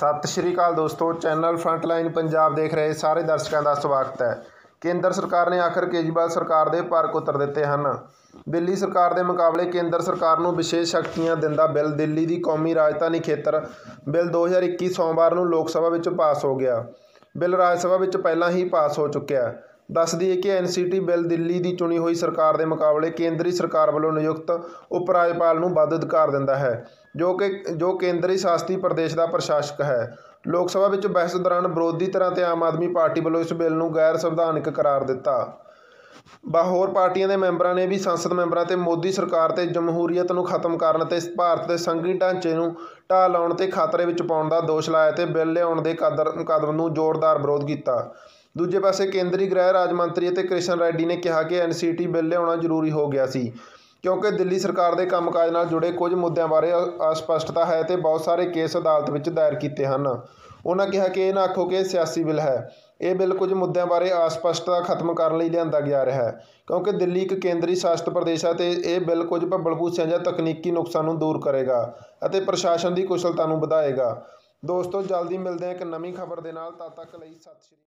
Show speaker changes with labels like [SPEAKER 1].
[SPEAKER 1] ਸਤਿ ਸ਼੍ਰੀ ਅਕਾਲ ਦੋਸਤੋ, channel frontline Punjab ਦੇਖ ਰਹੇ ਸਾਰੇ ਦਰਸ਼ਕਾਂ ਦਾ ਸਵਾਗਤ ਹੈ। ਕੇਂਦਰ ਸਰਕਾਰ ਨੇ ਆਖਰ ਕੇਜਰੀਵਾਲ ਸਰਕਾਰ ਦੇ ਭਾਰ ਕੁਤਰ ਦਿੱਤੇ ਹਨ। ਦਿੱਲੀ ਸਰਕਾਰ ਦੇ ਮੁਕਾਬਲੇ ਕੇਂਦਰ ਸਰਕਾਰ ਨੂੰ ਵਿਸ਼ੇਸ਼ ਸ਼ਕਤੀਆਂ ਦਿੰਦਾ ਬਿੱਲ ਦਿੱਲੀ ਦੀ ਕੌਮੀ ਰਾਜਧਾਨੀ ਖੇਤਰ ਬਿੱਲ 2021 ਸੋਮਵਾਰ ਨੂੰ ਲੋਕ ਸਭਾ ਵਿੱਚ ਪਾਸ ਹੋ ਗਿਆ। ਬਿੱਲ ਰਾਜ ਸਭਾ ਵਿੱਚ ਪਹਿਲਾਂ ਹੀ ਪਾਸ ਹੋ ਚੁੱਕਿਆ। ਦੱਸ ਦਈਏ ਕਿ ਐਨਸੀਟੀ ਬਿੱਲ ਦਿੱਲੀ ਦੀ ਚੁਣੀ ਹੋਈ ਸਰਕਾਰ ਦੇ ਮੁਕਾਬਲੇ ਕੇਂਦਰੀ ਸਰਕਾਰ ਵੱਲੋਂ ਨਿਯੁਕਤ ਉਪ ਰਾਜਪਾਲ ਨੂੰ ਵੱਧ ਅਧਿਕਾਰ ਦਿੰਦਾ ਹੈ, ਜੋ ਕੇਂਦਰੀ ਸ਼ਾਸਤੀ ਪ੍ਰਦੇਸ਼ ਦਾ ਪ੍ਰਸ਼ਾਸਕ ਹੈ। ਲੋਕ ਸਭਾ ਵਿੱਚ ਬਹਿਸ ਦੌਰਾਨ ਵਿਰੋਧੀ ਧਿਰਾਂ ਤੇ ਆਮ ਆਦਮੀ ਪਾਰਟੀ ਵੱਲੋਂ ਇਸ ਬਿੱਲ ਨੂੰ ਗੈਰ ਸੰਵਿਧਾਨਕ ਕਰਾਰ ਦਿੱਤਾ। ਹੋਰ ਪਾਰਟੀਆਂ ਦੇ ਮੈਂਬਰਾਂ ਨੇ ਵੀ ਸੰਸਦ ਮੈਂਬਰਾਂ ਤੇ ਮੋਦੀ ਸਰਕਾਰ ਤੇ ਜਮਹੂਰੀਅਤ ਨੂੰ ਖਤਮ ਕਰਨ ਤੇ ਭਾਰਤ ਦੇ ਸੰਘੀ ਢਾਂਚੇ ਨੂੰ ਢਾਹ ਲਾਉਣ ਤੇ ਖਤਰੇ ਵਿੱਚ ਪਾਉਣ ਦਾ ਦੋਸ਼ ਲਾਇਆ ਤੇ ਬਿੱਲ ਲਿਆਉਣ ਦੇ ਕਦਮ ਨੂੰ ਜ਼ੋਰਦਾਰ ਵਿਰੋਧ ਕੀਤਾ। ਦੂਜੇ ਪਾਸੇ ਕੇਂਦਰੀ ਗ੍ਰਹਿ ਰਾਜ ਮੰਤਰੀ ਅਤੇ ਕ੍ਰਿਸ਼ਨ ਰੈਡੀ ਨੇ ਕਿਹਾ ਕਿ ਐਨਸੀਟੀ ਬਿੱਲ ਲਿਆਉਣਾ ਜ਼ਰੂਰੀ ਹੋ ਗਿਆ ਸੀ, ਕਿਉਂਕਿ ਦਿੱਲੀ ਸਰਕਾਰ ਦੇ ਕੰਮਕਾਜ ਨਾਲ ਜੁੜੇ ਕੁਝ ਮੁੱਦਿਆਂ ਬਾਰੇ ਅਸਪਸ਼ਟਤਾ ਹੈ ਤੇ ਬਹੁਤ ਸਾਰੇ ਕੇਸ ਅਦਾਲਤ ਵਿੱਚ ਦਾਇਰ ਕੀਤੇ ਹਨ। ਉਨ੍ਹਾਂ ਕਿਹਾ ਕਿ ਇਹ ਨਾ ਆਖੋ ਕਿ ਇਹ ਸਿਆਸੀ ਬਿੱਲ ਹੈ। ਇਹ ਬਿੱਲ ਕੁਝ ਮੁੱਦਿਆਂ ਬਾਰੇ ਅਸਪਸ਼ਟਤਾ ਖਤਮ ਕਰਨ ਲਈ ਲਿਆਂਦਾ ਗਿਆ ਰਿਹਾ ਹੈ, ਕਿਉਂਕਿ ਦਿੱਲੀ ਇੱਕ ਕੇਂਦਰੀ ਸ਼ਾਸਿਤ ਪ੍ਰਦੇਸ਼ ਹੈ ਤੇ ਇਹ ਬਿੱਲ ਕੁਝ ਭੱਬਲ-ਭੂਸਿਆਂ ਜਾਂ ਤਕਨੀਕੀ ਨੁਕਸਾਂ ਨੂੰ ਦੂਰ ਕਰੇਗਾ ਅਤੇ ਪ੍ਰਸ਼ਾਸਨ ਦੀ ਕੁਸ਼ਲਤਾ ਨੂੰ ਵਧਾਏਗਾ। ਦੋਸਤੋ, ਜਲਦੀ ਮਿਲਦੇ ਹਾਂ ਇੱਕ ਨਵੀਂ ਖਬਰ ਦੇ ਨਾਲ। ਤਦ ਤੱਕ ਲਈ ਸਤਿ ਸ਼੍ਰੀ ਅਕਾਲ।